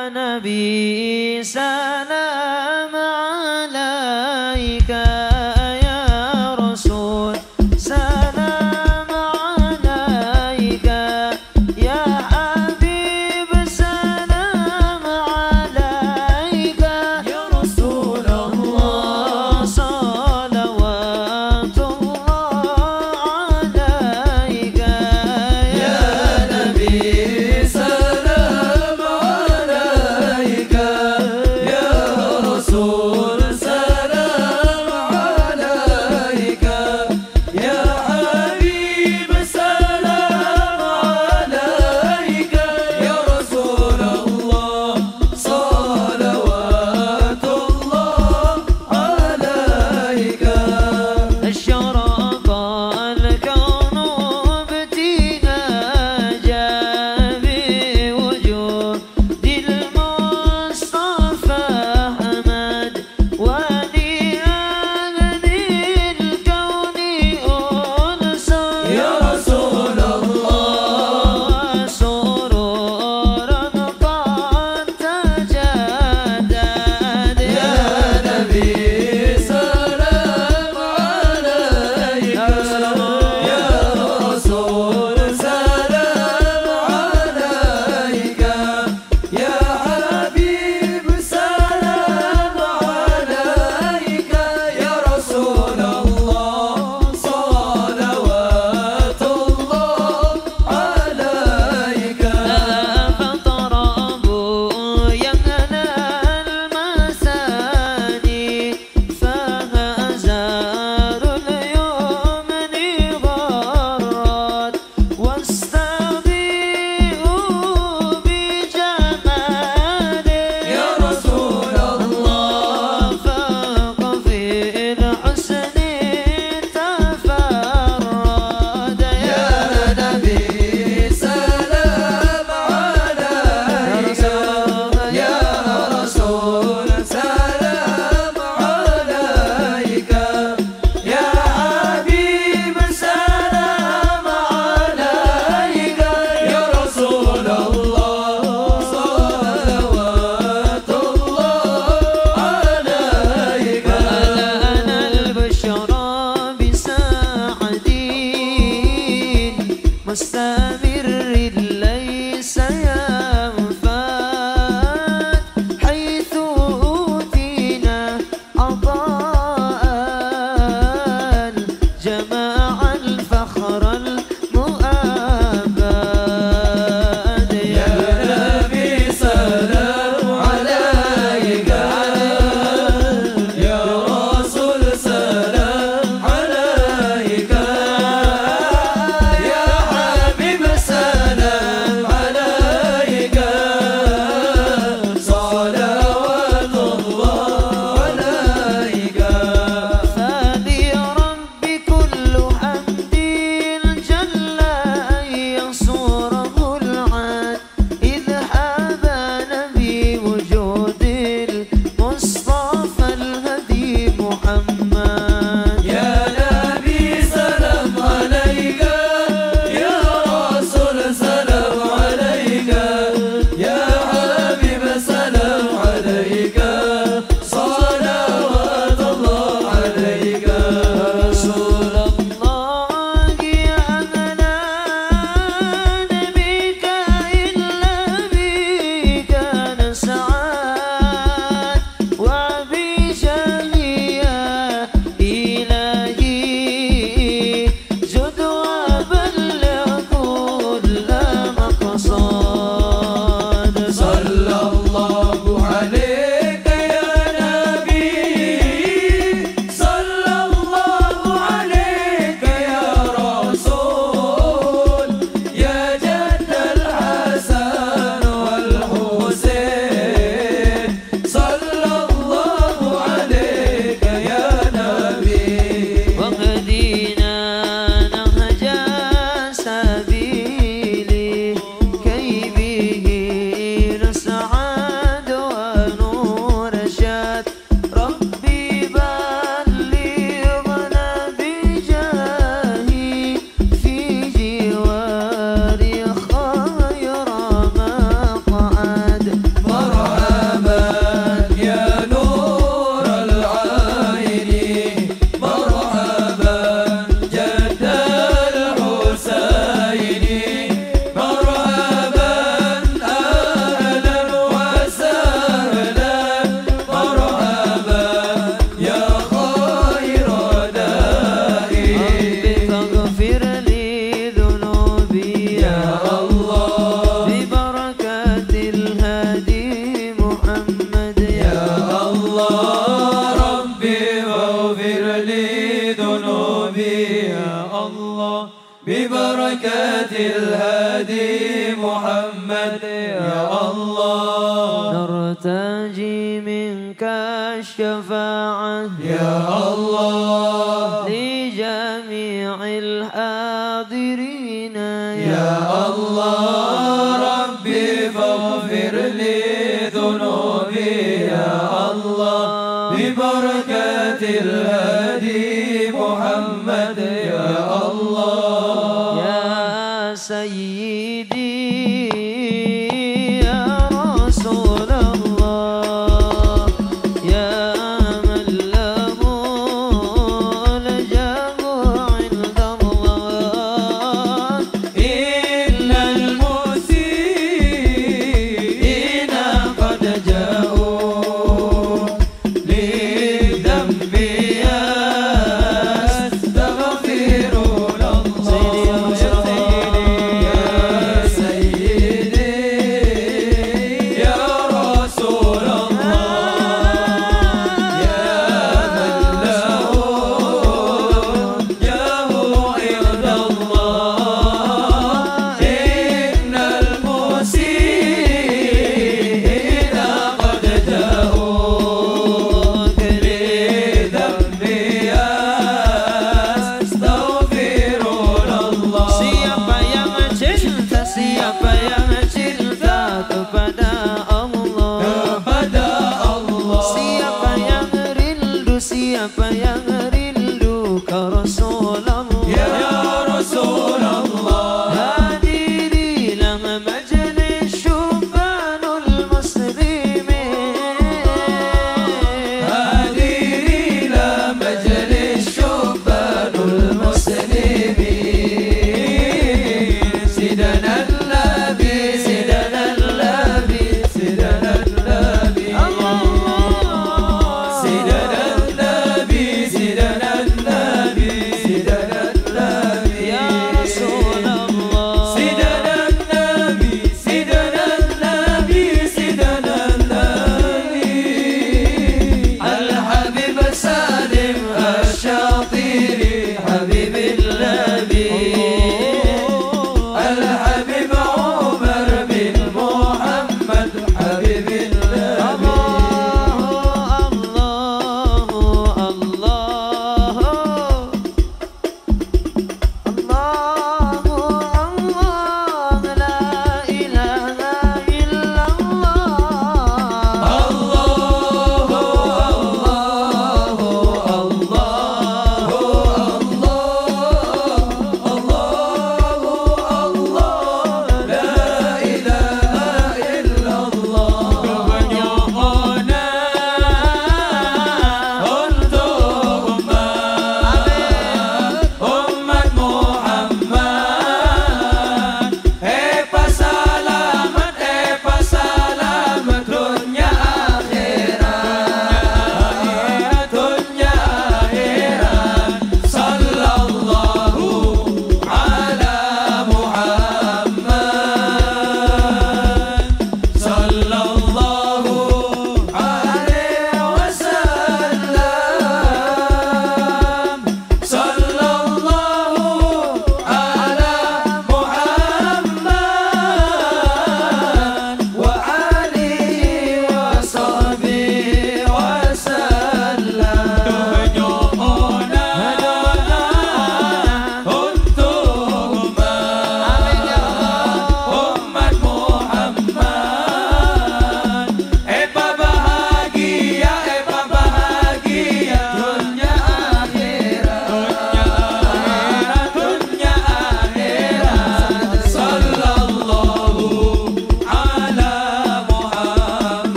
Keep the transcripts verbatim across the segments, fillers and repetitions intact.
نبي سلام عليك يا رسول سلام عليك يا حبيب سلام عليك يا رسول الله صلوات الله عليك يا نبي سلام عليك يا يا الله لجميع الحاضرين يا الله ربي فاغفر لي ذنوبي يا الله ببركة الهادي محمد يا الله يا سيدي يا رسول الله يا من له الجاه عند الله إن المسيئين قد جاءوا للذنب يا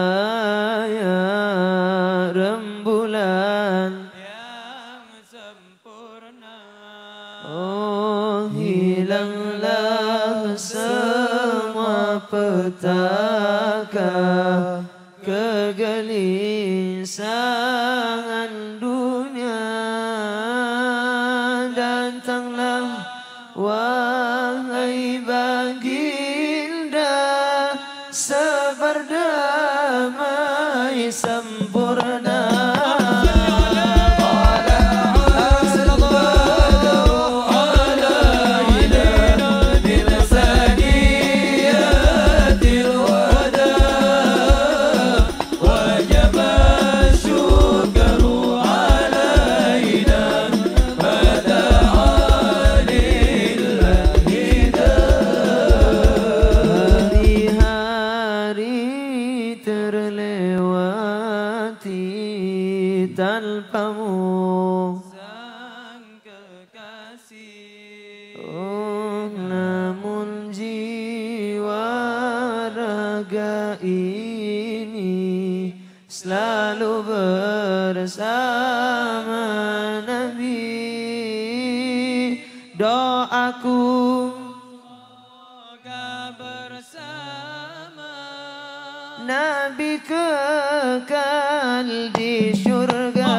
ya rembulan yang sempurna. Oh hilanglah semua petaka kegelisahan dunia, datanglah wahai baginda sebar damai sempurna. Tanpamu sang kekasih, oh, namun jiwa raga ini selalu bersama Nabi. Doaku semoga bersama Nabi kekal di syurga.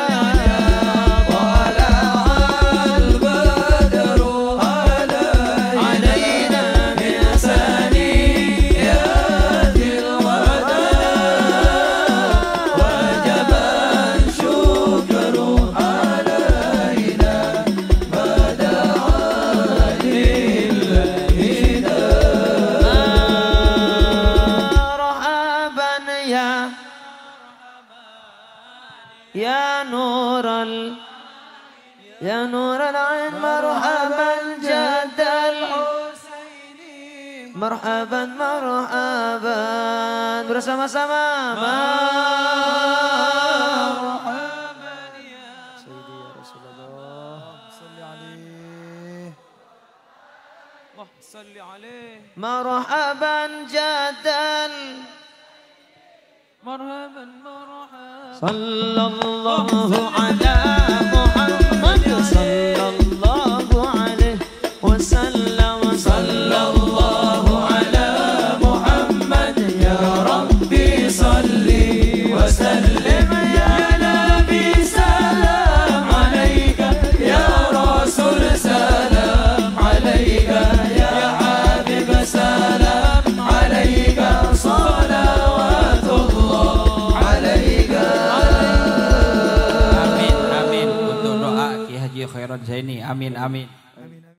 Ya Nural Ya Nural Ain marhaban jadal marhaban marhaban bersama-sama marhaban ya Sayyidi ya Rasulullah salli alaihi Allah salli alaihi marhaban jadal marhaban marhaban sallallahu ala Muhammad sallallahu alaihi wasallam sallallahu ala Muhammad ya Rabbi salli wa sallim ya Nabi salam alaika ya Rasul salam alaika ya Habib salam alaika salawatullah alaika. Amin amin untuk doa Ki Haji Khairon Zaini. Amin amin.